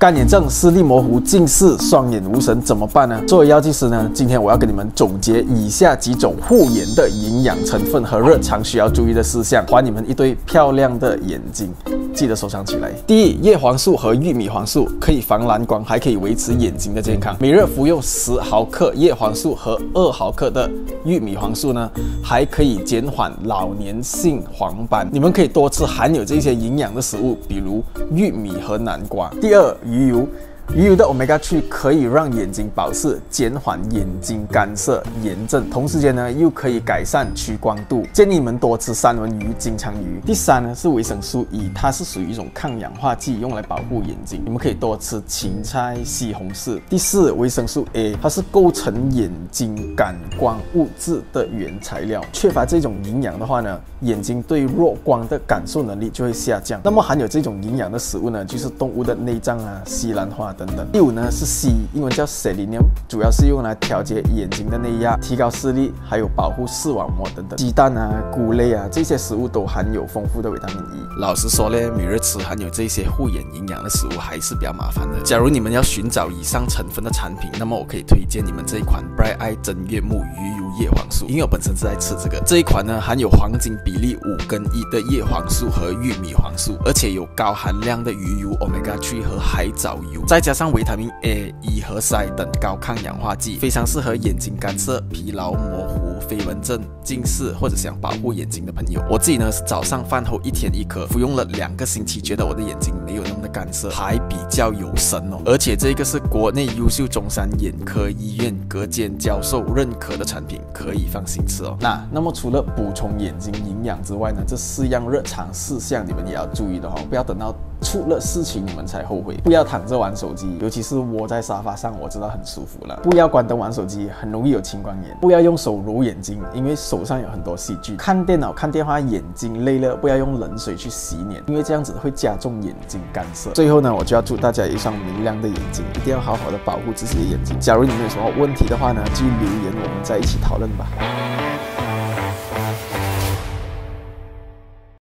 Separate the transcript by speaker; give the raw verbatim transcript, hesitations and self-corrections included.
Speaker 1: 干眼症、视力模糊、近视、双眼无神怎么办呢？作为药剂师呢，今天我要跟你们总结以下几种护眼的营养成分和日常需要注意的事项，还你们一对漂亮的眼睛。记得收藏起来。第一，叶黄素和玉米黄素可以防蓝光，还可以维持眼睛的健康。每日服用十毫克叶黄素和二毫克的玉米黄素呢，还可以减缓老年性黄斑。你们可以多吃含有这些营养的食物，比如玉米和南瓜。第二，鱼油。鱼油的 omega 三 可以让眼睛保湿，减缓眼睛干涩、炎症，同时间呢又可以改善屈光度。建议你们多吃三文鱼、金枪鱼。第三呢是维生素 E， 它是属于一种抗氧化剂，用来保护眼睛。你们可以多吃芹菜、西红柿。第四，维生素 A， 它是构成眼睛感光物质的原材料。缺乏这种营养的话呢，眼睛对弱光的感受能力就会下降。那么含有这种营养的食物呢，就是动物的内脏啊、西兰花等等。第五呢是硒，英文叫 selenium， 主要是用来调节眼睛的内压，提高视力，还有保护视网膜等等。鸡蛋啊、菇类啊这些食物都含有丰富的维他命 E。老实说呢，每日吃含有这些护眼营养的食物还是比较麻烦的。假如你们要寻找以上成分的产品，那么我可以推荐你们这一款 Bright Eye 真月木鱼油叶黄素，因为我本身是在吃这个。这一款呢含有黄金比例五跟一的叶黄素和玉米黄素，而且有高含量的鱼油 omega 三 和海藻油，再加上维他命 A、E 和锶等高抗氧化剂，非常适合眼睛干涩、疲劳、模糊、飞蚊症、近视或者想保护眼睛的朋友。我自己呢是早上饭后一天一颗，服用了两个星期，觉得我的眼睛没有那么的干涩，还比较有神哦。而且这个是国内优秀中山眼科医院隔间教授认可的产品，可以放心吃哦。那那么除了补充眼睛营养之外呢，这四样日常事项你们也要注意的哦，不要等到出了事情你们才后悔。不要躺着玩手机，尤其是窝在沙发上，我知道很舒服了。不要关灯玩手机，很容易有青光眼。不要用手揉眼睛，因为手上有很多细菌。看电脑、看电话，眼睛累了，不要用冷水去洗脸，因为这样子会加重眼睛干涩。最后呢，我就要祝大家有一双明亮的眼睛，一定要好好的保护自己的眼睛。假如你们有什么问题的话呢，就留言，我们再一起讨论吧。